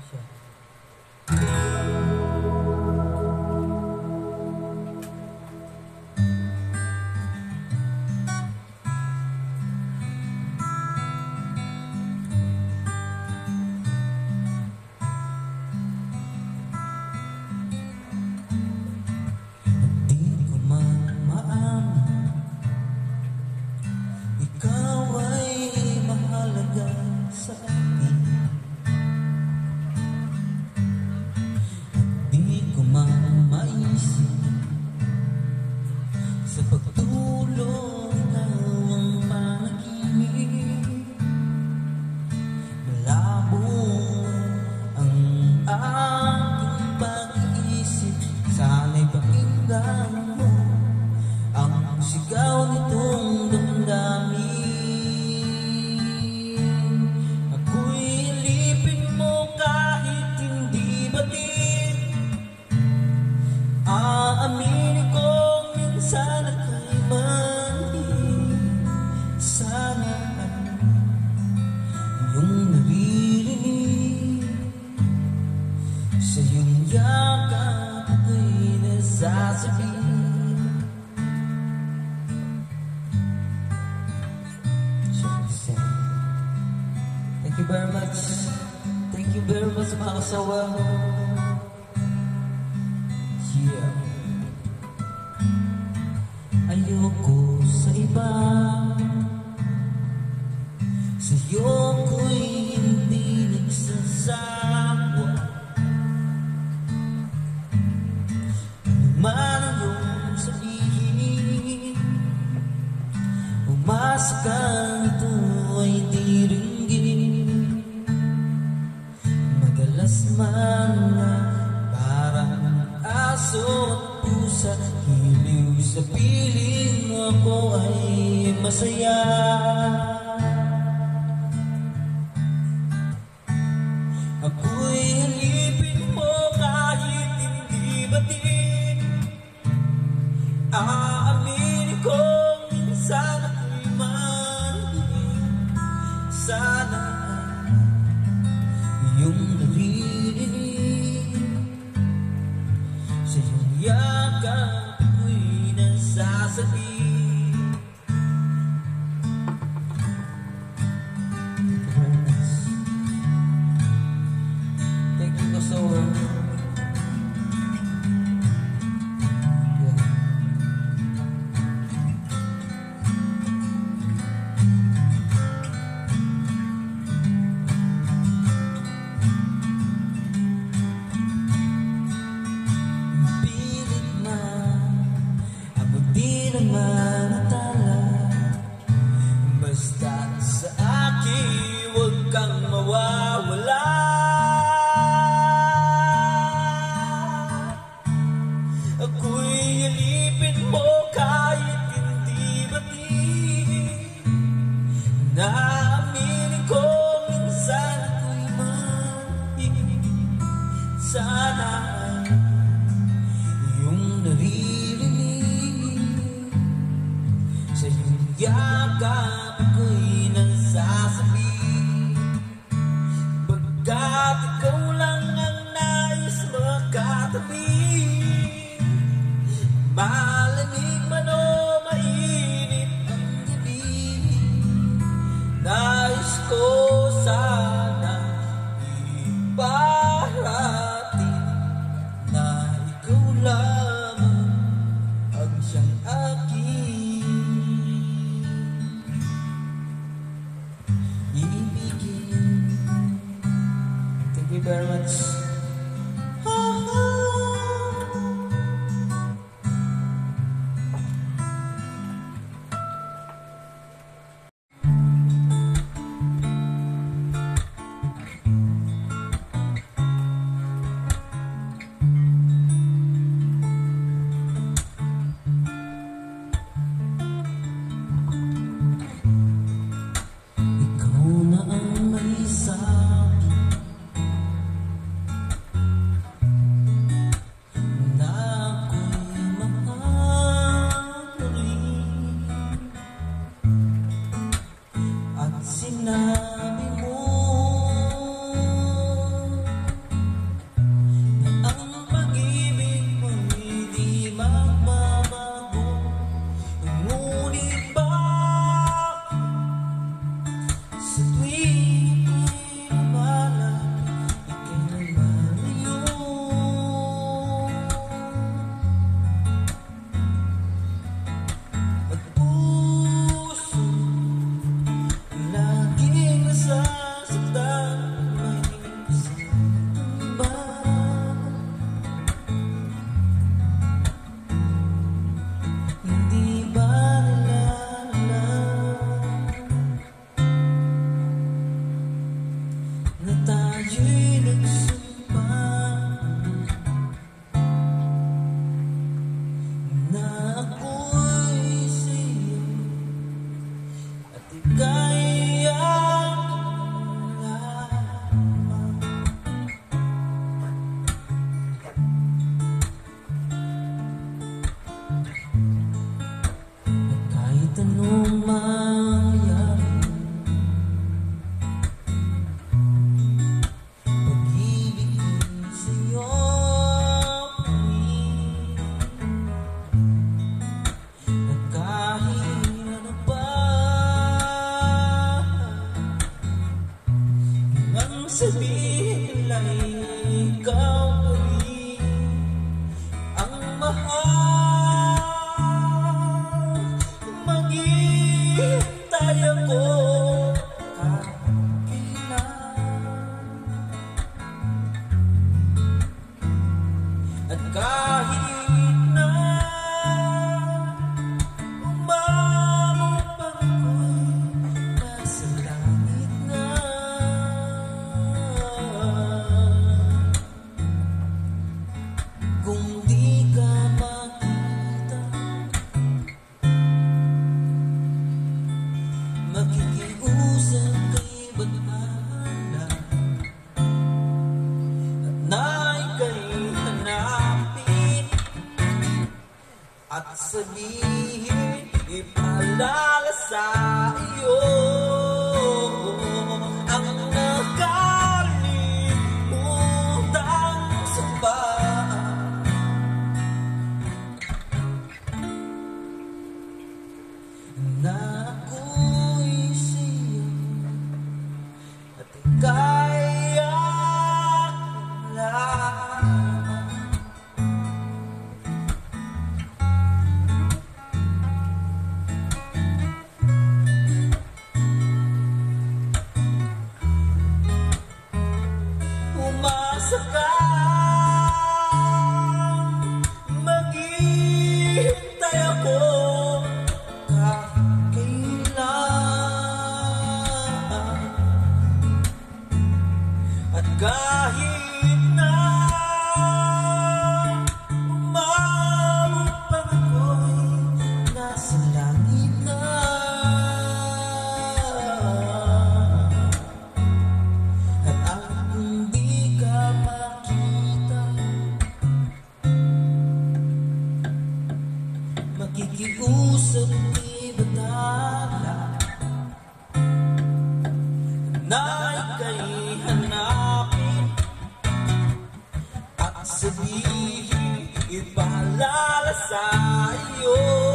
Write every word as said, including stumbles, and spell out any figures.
Thank you very much. Thank you very much mga kasawa. Yeah. Ayoko sa iba, sa'yo ko'y hindi nagsasawa. Ano man ang iyong sabihin, umasa ka ito ay diringgin. Madalas man na parang aso at pusa, hiliw sa piling mo ako ay masaya. Ako'y halipin mo kahit hindi batin. Aaminin ko minsan ako'y manhid. Sana iyong naririnig, sa iyong yakap ako'y nasasabi. Thank you so much. Di naman natala, basta't sa akin huwag kang mawawala. Ako'y alipin mo kahit hindi batiin. Naaminin ko minsan ako'y manhid. Sana iyong naririnig, sa iyong yakap ako'y nasasabi. Pagkat ikaw lang ang nais makatabi, malamig man o mainit ang gabi, nais ko sana iparating na ikaw lamang ang siyang akin iibigin. Thank you very much. sabihin lang ikaw rin ang mahal. Maghihintay ako kahit kailan, at kahit na umabot pa ako'y nasa langit na. Kung di ka makita, makikiusap kay Bathala at na'y kay hanapin at sabihin, ipaalala sa iyo ang nakalimutang samba na ako'y sa'yo at ika'y aking lamang. Umasa ka, maghihintay ako kahit kailan, at kahit na umabot pa ako'y nasa langit na. At ang hindi ka makita, makikiusap kay Bathala na ika'y hanapin at sabihin, ipaalala sa iyo